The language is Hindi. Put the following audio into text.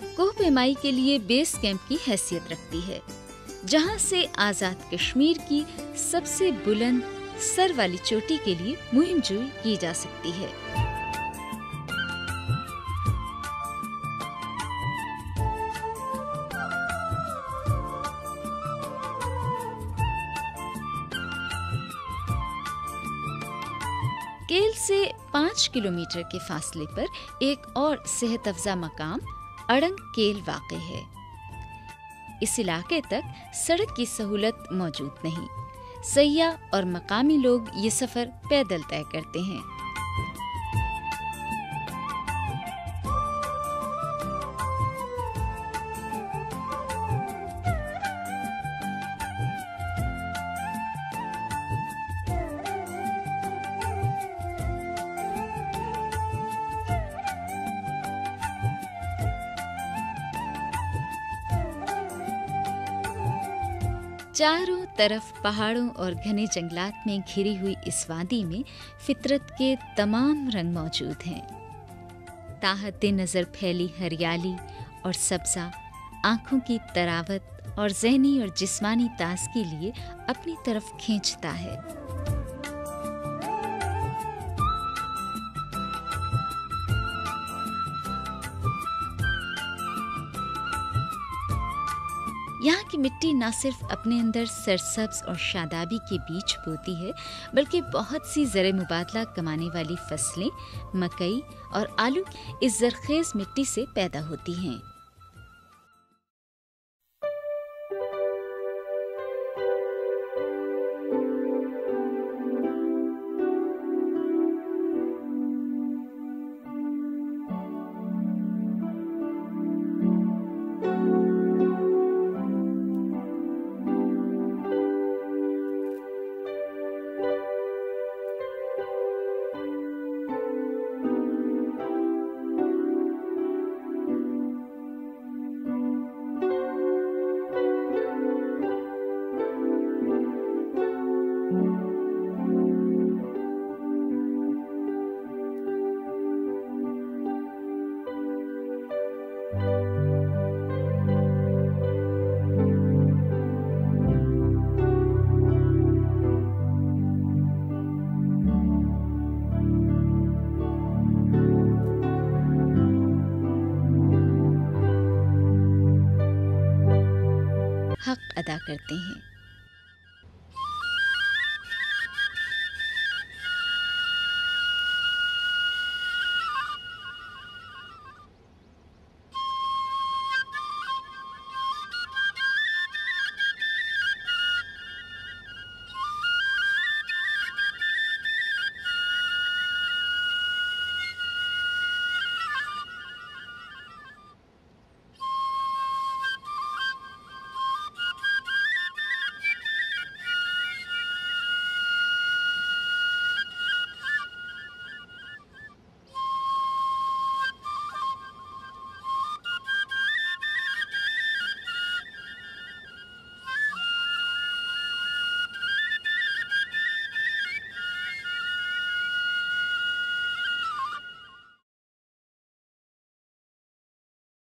कोह पेमाई के लिए बेस कैंप की हैसियत रखती है, जहां से आजाद कश्मीर की सबसे बुलंद सर वाली चोटी के लिए मुहिम जुई की जा सकती है। केल से 5 किलोमीटर के फासले पर एक और सेहत अफजा मकाम अड़ंग केल वाक़ है। इस इलाके तक सड़क की सहूलत मौजूद नहीं। सयाह और मकामी लोग ये सफर पैदल तय करते हैं। चारों तरफ पहाड़ों और घने जंगलात में घिरी हुई इस वादी में फितरत के तमाम रंग मौजूद हैं। ताहत नज़र फैली हरियाली और सब्ज़ा आँखों की तरावत और ज़हनी और जिस्मानी ताज़गी लिए अपनी तरफ खींचता है। यहाँ की मिट्टी न सिर्फ अपने अंदर सरसब्ज और शादाबी के बीज बोती है, बल्कि बहुत सी ज़र मुबादला कमाने वाली फसलें मकई और आलू इस जरखेज मिट्टी से पैदा होती हैं। हक अदा करते हैं।